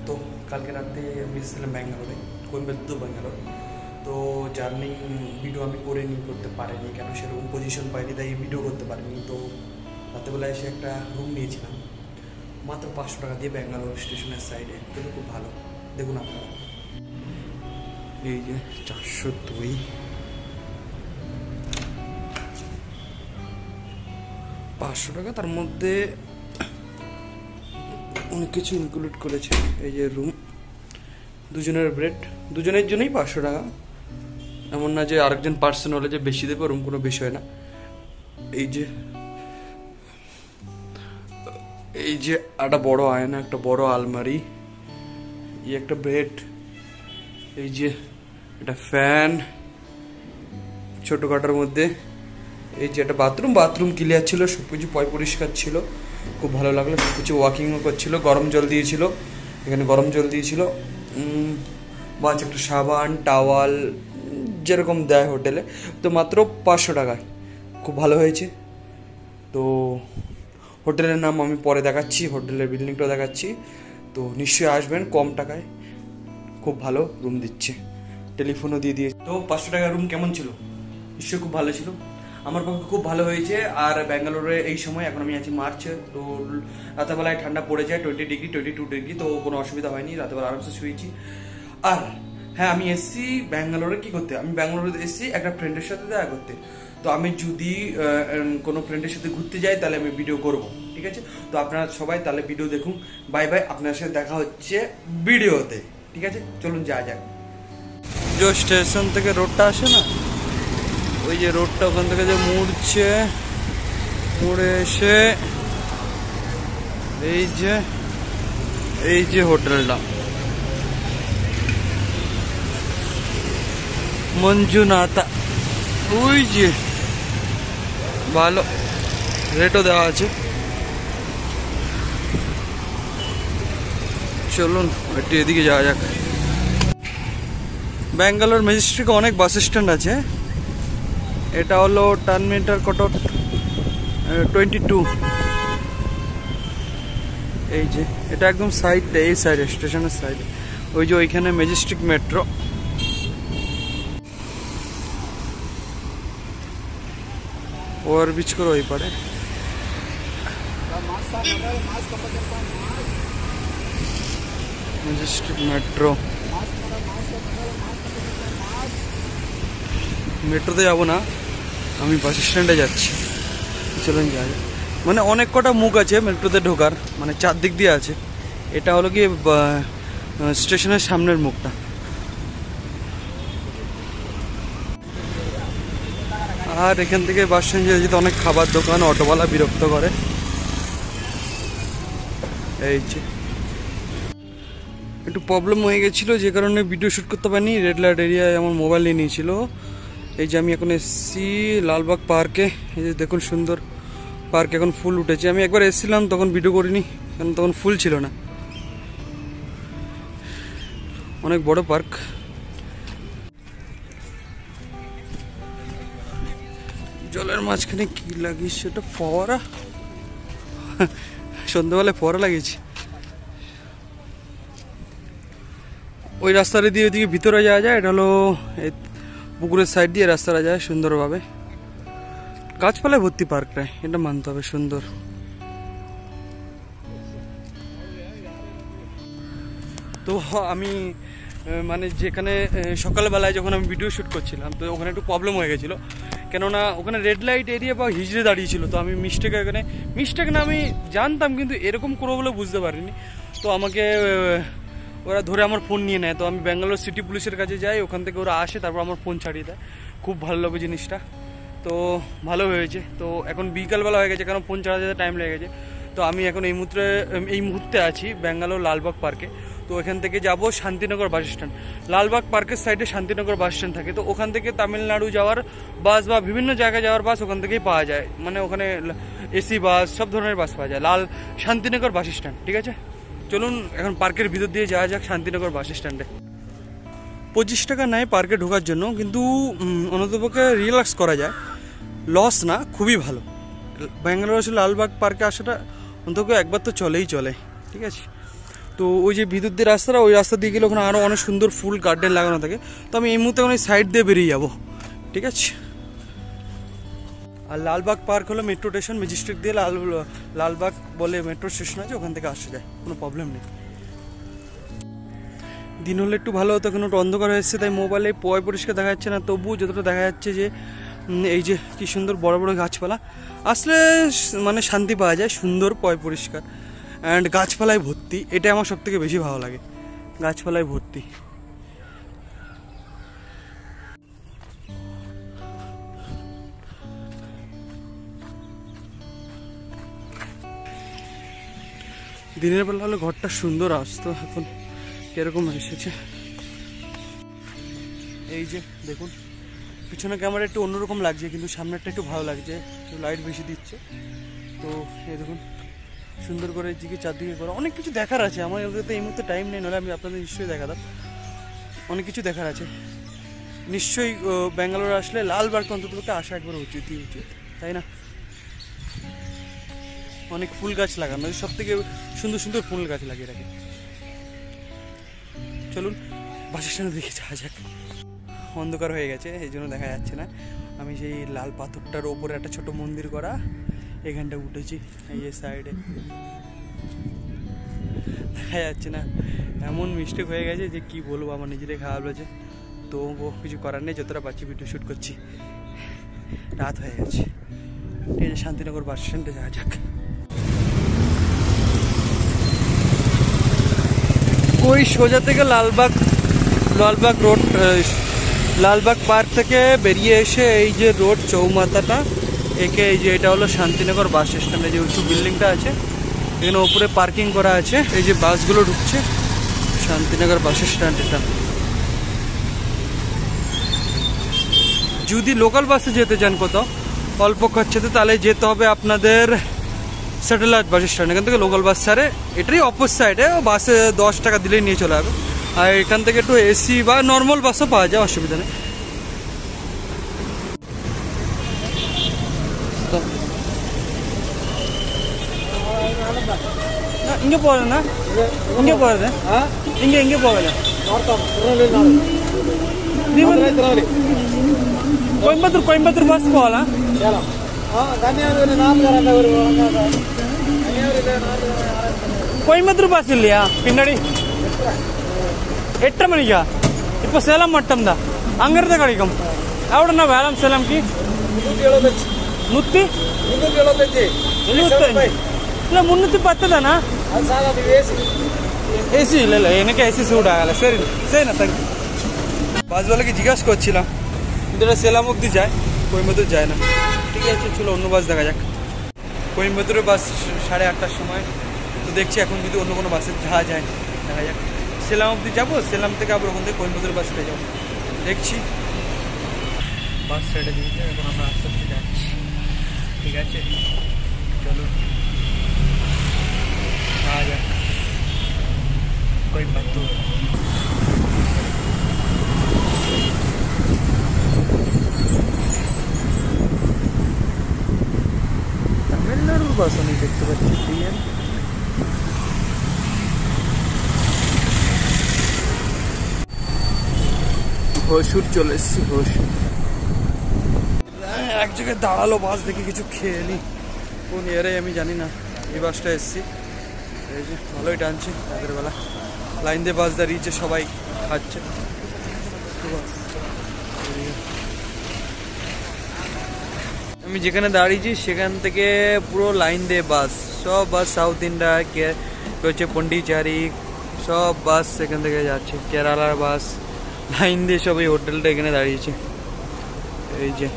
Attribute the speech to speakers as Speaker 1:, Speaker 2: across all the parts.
Speaker 1: তো কালকে রাতে আমি এসেছিলাম ব্যাঙ্গালোরে, কোয়েম্বাটুর ব্যাঙ্গালোর। তো জার্নি ভিডিও আমি করতে পারিনি, কেন সেরকম পজিশন পাইনি, তাই ভিডিও করতে পারিনি। তো রাতেবেলা এসে একটা রুম নিয়েছিলাম মাত্র 500 টাকা দিয়ে ব্যাঙ্গালোর স্টেশনের সাইডে, কিন্তু খুব ভালো। দেখুন আপনারা, এই যে 402, 500 টাকা, তার মধ্যে অনেক কিছু ইনক্লুড করেছে। এই যে রুম, দুজনের বেড, দুজনের জন্যই 500 টাকা। এমন না যে আরেকজন পার্সন হলে যে বেশি দেবে, ওরকম কোনো বিষয় না। এই যে একটা বড় আয়না, একটা বড় আলমারি, এই একটা বেড, এই যে একটা ফ্যান ছোটখাটোর মধ্যে, এই যে একটা বাথরুম ক্লিয়ার ছিল, সবকিছু পরিষ্কার ছিল, খুব ভালো লাগলো। সবকিছু ওয়াকিংও করছিল, গরম জল দিয়েছিল, এখানে গরম জল দিয়েছিল, বাস একটা সাবান, টাওয়াল, যেরকম দেয় হোটেলে। তো মাত্র 500 টাকায় খুব ভালো হয়েছে। তো হোটেলের নাম আমি পরে দেখাচ্ছি, হোটেলের বিল্ডিংটাও দেখাচ্ছি। তো নিশ্চয়ই আসবেন, কম টাকায় খুব ভালো রুম দিচ্ছে, টেলিফোনও দিয়ে দিয়েছে। তো 500 টাকার রুম কেমন ছিল? নিশ্চয়ই খুব ভালো ছিল, আমার পক্ষে খুব ভালো হয়েছে। আর ব্যাঙ্গালোরে এই সময়, এখন আমি আছি মার্চে, তো রাতেবেলায় ঠান্ডা পড়ে যায় 20 ডিগ্রি 22 ডিগ্রি, তো কোনো অসুবিধা হয়নি, রাতেবেলা আরামসে শুয়েছি। আর হ্যাঁ, আমি এসছি ব্যাঙ্গালোরে কি করতে, আমি ব্যাঙ্গালোরে এসছি একটা ফ্রেন্ডের সাথে দেখা করতে। তো আমি যদি কোনো ফ্রেন্ডের সাথে ঘুরতে যাই তাহলে আমি ভিডিও করব, ঠিক আছে? তো আপনারা সবাই তাহলে ভিডিও দেখুন। বাই বাই, আপনার সাথে দেখা হচ্ছে ভিডিওতে, ঠিক আছে? চলুন যাওয়া যাক। যে স্টেশন থেকে রোডটা আসে না, ওই যে রোডটা ওখান থেকে যে মুড়ে এসে এই যে হোটেলটা মঞ্জুনাথা, ওই যে ভালো রেটও দেওয়া আছে। চলুন একটু এদিকে যাওয়া যাক। ব্যাঙ্গালোর ম্যাজেস্টিকে অনেক বাস স্ট্যান্ড আছে। এটা হলো টার্মিনাল কটক 22। এই যে এটা একদম সাইডটা, এই সাইডে স্টেশনের সাইডে, ওই যে ওইখানে ম্যাজেস্টিক মেট্রো। ওভার ব্রিজ করে ওই পারে ম্যাজেস্টিক মেট্রোতে যাবো না, আমি বাস স্ট্যান্ডে যাচ্ছি। চলুন যাই। মানে অনেক কটা মুখ আছে মেট্রোতে ঢোকার, মানে 4 দিক দিয়ে আছে। এটা হলো কি স্টেশনের সামনের মুখটা। আর এখান থেকে বাস স্ট্যান্ডে যেতে অনেক খাবার দোকান, অটোওয়ালা বিরক্ত করে। এই যে একটু প্রবলেম হয়ে গেছিলো, যে কারণে ভিডিও শ্যুট করতে পারিনি। রেড লাইট এরিয়ায় আমার মোবাইল নিয়ে নিয়েছিল। এই যে আমি এখন এসেছি লালবাগ পার্কে। এই যে দেখুন সুন্দর পার্ক, এখন ফুল উঠেছে। আমি একবার এসেছিলাম, তখন ভিডিও করিনি, কারণ তখন ফুল ছিল না। অনেক বড় পার্ক। জলের মাঝখানে কি লাগিয়েছে, এটা ফোয়ারা, সন্ধ্যাবেলায় ফোয়ারা লাগিয়েছে। ওই রাস্তাটা দিয়ে ওইদিকে ভিতরে যাওয়া যায়। এটা হলো পুকুরের সাইড দিয়ে রাস্তাটা যায় সুন্দরভাবে। গাছপালায় ভর্তি পার্কটায়, এটা মানতে হবে, সুন্দর। তো আমি মানে যেখানে সকালবেলায় যখন আমি ভিডিও শ্যুট করছিলাম, তো ওখানে একটু প্রবলেম হয়ে গেছিলো, কেননা ওখানে রেড লাইট এরিয়া বা হিজড়ে দাঁড়িয়েছিল। তো আমি মিস্টেক না, আমি জানতাম কিন্তু এরকম করবো বলে বুঝতে পারিনি। তো আমাকে ওরা ধরে আমার ফোন নিয়ে নেয়। তো আমি ব্যাঙ্গালোর সিটি পুলিশের কাছে যাই, ওখান থেকে ওরা আসে, তারপর আমার ফোন ছাড়িয়ে দেয়। খুব ভালো লাগে জিনিসটা, তো ভালো হয়েছে। তো এখন বিকালবেলা হয়ে গেছে, কারণ ফোন ছাড়া যেতে টাইম লেগে গেছে। তো আমি এখন এই মুহূর্তে আছি ব্যাঙ্গালোর লালবাগ পার্কে। তো এখান থেকে যাব শান্তিনগর বাস স্ট্যান্ড। লালবাগ পার্কের সাইডে শান্তিনগর বাস স্ট্যান্ড থাকে। তো ওখান থেকে তামিলনাড়ু যাওয়ার বাস বা বিভিন্ন জায়গায় যাওয়ার বাস ওখান থেকেই পাওয়া যায়। মানে ওখানে এসি বাস, সব ধরনের বাস পাওয়া যায়। শান্তিনগর বাস স্ট্যান্ড, ঠিক আছে? চলুন এখন পার্কের ভিতর দিয়ে যাওয়া যাক শান্তিনগর বাস স্ট্যান্ডে। 25 টাকা নেয় পার্কে ঢোকার জন্য, কিন্তু অন্ততপক্ষে রিল্যাক্স করা যায়, লস না, খুবই ভালো। ব্যাঙ্গালোর আসলে লালবাগ পার্কে আসাটা অন্তত একবার তো চলে, ঠিক আছে? তো ওই যে বিদ্যুৎ দিয়ে রাস্তাটা, ওই রাস্তা দিয়ে গেলে ওখানে আরও অনেক সুন্দর ফুল গার্ডেন লাগানো থাকে। তো আমি এই মুহূর্তে ওই সাইড দিয়ে বেরিয়ে যাবো, ঠিক আছে। আর লালবাগ পার্ক হলো মেট্রো স্টেশন, ম্যাজিস্ট্রেট দিয়ে লালবাগ বলে মেট্রো স্টেশন আছে, ওখান থেকে আসা যায়, কোনো প্রবলেম নেই। দিন হলে একটু ভালো হতো, এখন একটু অন্ধকার হয়ে এসেছে, তাই মোবাইলে পরিষ্কার দেখা যাচ্ছে না, তবুও যতটা দেখা যাচ্ছে যে এই যে কি সুন্দর বড় বড় গাছপালা, আসলে মানে শান্তি পাওয়া যায়, সুন্দর পরিষ্কার অ্যান্ড গাছপালায় ভর্তি। এটা আমার সব থেকে বেশি ভালো লাগে, গাছপালায় ভর্তি। দিনের বেলা হলে ঘরটা সুন্দর আসতো, এখন কিরকম এসেছে। এই যে দেখুন পিছনে ক্যামেরা একটু অন্যরকম লাগছে, কিন্তু সামনেরটা একটু ভালো লাগছে, একটু লাইট বেশি দিচ্ছে। তো এই দেখুন সুন্দর করে দিকে চারদিকে করা, অনেক কিছু দেখার আছে। আমার তো এই মুহূর্তে টাইম নেই, নাহলে আমি আপনাদের নিশ্চয়ই দেখাতাম। অনেক কিছু দেখার আছে নিশ্চয়ই। ব্যাঙ্গালোর আসলে লালবাগ অন্তত আসা একবার উচিতই উচিত, তাই না? অনেক ফুল গাছ লাগানো, সব থেকে সুন্দর সুন্দর ফুল গাছ লাগিয়ে রাখে। চলুন বাস স্ট্যান্ডের দিকে যাওয়া যাক। অন্ধকার হয়ে গেছে, এই জন্য দেখা যাচ্ছে না। আমি সেই লাল পাথরটার ওপরে একটা ছোট মন্দির করা, এখানটা উঠেছি। এই যে সাইডে দেখা যাচ্ছে না, এমন মিস্টেক হয়ে গেছে যে কি বলবো, আমার নিজেরাই খারাপ লাগছে। তো কিছু করার নেই, যতটা পাচ্ছি ভিডিও শ্যুট করছি। রাত হয়ে গেছে, এই যে শান্তিনগর বাস স্ট্যান্ডে যাওয়া যাক। ওই সোজা থেকে লালবাগ রোড, লালবাগ পার্ক থেকে বেরিয়ে এসে এই যে রোড চৌমাথাটা একে, এই যে এটা হলো শান্তিনগর বাস স্ট্যান্ডে যে উঁচু বিল্ডিংটা আছে, এখানে ওপরে পার্কিং করা আছে। এই যে বাসগুলো ঢুকছে শান্তিনগর বাস স্ট্যান্ড। এটা যদি লোকাল বাসে যেতে চান কোথাও অল্প খরচাতে, তাহলে যেতে হবে আপনাদের স্যাটেলাইট বাস স্ট্যান্ড। এখান থেকে লোকাল বাস ছাড়ে, এটাই অপোজিট সাইডে, বাসে 10 টাকা দিলেই নিয়ে চলে যাবে। আর এখান থেকে একটু এসি বা নর্মাল বাসও পাওয়া যায়, অসুবিধা নেই। இங்கே போகிறேண்ணா, இங்கே போகிறது, இங்கே போகல. கோயம்புத்தூர் பஸ் போகலாம். கோயம்புத்தூர் பஸ் இல்லையா பின்னாடி? 8:30 மணிக்கா? இப்போ சேலம் மட்டும்தான், அங்கிருந்து கிடைக்கும். எவ்வளோண்ணா வேளாண் சேலம்க்கு? 175 இல்லை 310 தானா? এসি இல்லை எனக்கு এসি স্যুট ಆಗಲ್ಲ। ಸರಿ ಸರಿನಾ, ಥ್ಯಾಂಕ್ ಯು। বাসওয়ালাকে জিজ্ঞাসা করছিলাম এটা সেলাম অব্দি যায়, কোয়েম্বাতুর যায় না। ঠিক আছে চলো অন্য বাস দেখা যাক। কোয়েম্বাতুরের বাস 8:30টার সময়, তো দেখছি এখন যদি অন্য কোনো বাসে যাওয়া যায় দেখা যাক। সেলাম অব্দি যাবো, সেলাম থেকে আবার ওখান থেকে কোয়েম্বাতুরের বাস পেয়ে যাবো, দেখছি। বাস ছেড়ে দিয়েছে, এখন আমরা আস্তে আস্তে যাচ্ছি। ঠিক আছে চলো যাওয়া যাক কোয়েম্বাতুর। তামিলনাড়ুর বাস আমি দেখতে পাচ্ছি। হসুর চলে এসছি, হসুর। এক জায়গায় দাঁড়ালো বাস দেখে কিছু খেয়ে নি, কোন ইয়ারে আমি জানি না। এই বাসটা এসছি, এই যে ভালোই টানছে রাতের বেলা, লাইন দিয়ে বাস দাঁড়িয়েছে, সবাই খাচ্ছে। আমি যেখানে দাঁড়িয়েছি সেখান থেকে পুরো লাইন দিয়ে বাস, সব বাস সাউথ ইন্ডিয়া রয়েছে, পন্ডিচেরি সব বাস সেখান থেকে যাচ্ছে, কেরালার বাস লাইন দিয়ে সব। এই হোটেলটা এখানে দাঁড়িয়েছে, এই যে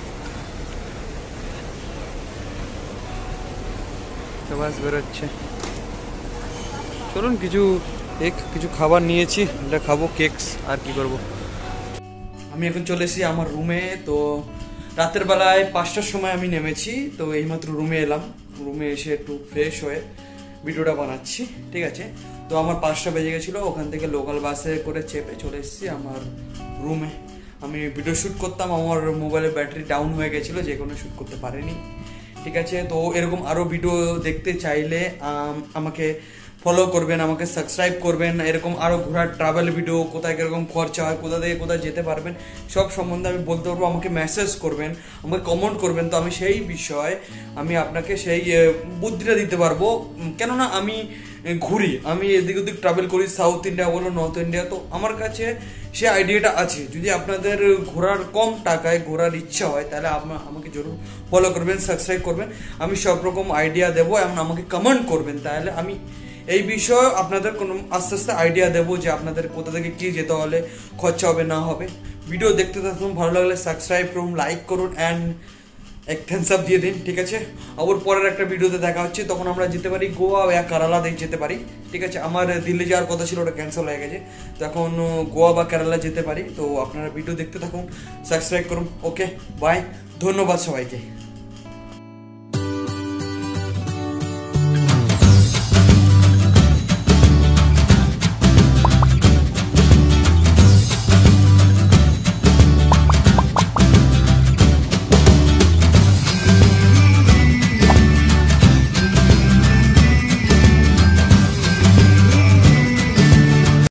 Speaker 1: বাস বেরোচ্ছে। চলুন কিছু খাবার নিয়েছি, এটা খাবো, কেকস, আর কি করব। আমি এখন চলে এসেছি আমার রুমে। তো রাতের বেলায় 5টার সময় আমি নেমেছি, তো এইমাত্র রুমে এলাম। রুমে এসে একটু ফ্রেশ হয়ে ভিডিওটা বানাচ্ছি, ঠিক আছে। তো আমার 5টা বেজে গেছিলো, ওখান থেকে লোকাল বাসে করে চেপে চলে এসেছি আমার রুমে। আমি ভিডিও শ্যুট করতাম, আমার মোবাইলের ব্যাটারি ডাউন হয়ে গেছিলো, যে কোনো শ্যুট করতে পারিনি, ঠিক আছে। তো এরকম আরও ভিডিও দেখতে চাইলে আমাকে ফলো করবেন, আমাকে সাবস্ক্রাইব করবেন। এরকম আরও ঘোরার ট্রাভেল ভিডিও, কোথায় কীরকম খরচা হয়, কোথা থেকে কোথায় যেতে পারবেন, সব সম্বন্ধে আমি বলতে পারবো। আমাকে মেসেজ করবেন, আমাকে কমেন্ট করবেন, তো আমি সেই বিষয়ে আমি আপনাকে সেই বুদ্ধিটা দিতে পারবো। কেননা আমি ঘুরি, আমি এদিক ওদিক ট্রাভেল করি, সাউথ ইন্ডিয়া বলো নর্থ ইন্ডিয়া, তো আমার কাছে সে আইডিয়াটা আছে। যদি আপনাদের ঘোরার কম টাকায় ঘোরার ইচ্ছা হয় তাহলে আমাকে জরুর ফলো করবেন, সাবস্ক্রাইব করবেন। আমি সব রকম আইডিয়া দেবো এবং আমাকে কমেন্ট করবেন, তাহলে আমি এই বিষয়ে আপনাদের কোনো আস্তে আস্তে আইডিয়া দেবো যে আপনাদের কোথা থেকে কী যেতে হলে খরচা হবে না হবে। ভিডিও দেখতে থাকুন, ভালো লাগলে সাবস্ক্রাইব করুন, লাইক করুন অ্যান্ড এক থামস আপ দিয়ে দিন, ঠিক আছে। আবার পরের একটা ভিডিওতে দেখা হচ্ছে, তখন আমরা যেতে পারি গোয়া বা কেরালা যেতে পারি, ঠিক আছে। আমার দিল্লি যাওয়ার কথা ছিল, ওটা ক্যান্সেল হয়ে গেছে, তো এখন গোয়া বা কেরালা যেতে পারি। তো আপনারা ভিডিও দেখতে থাকুন, সাবস্ক্রাইব করুন। ওকে, বাই, ধন্যবাদ সবাইকে।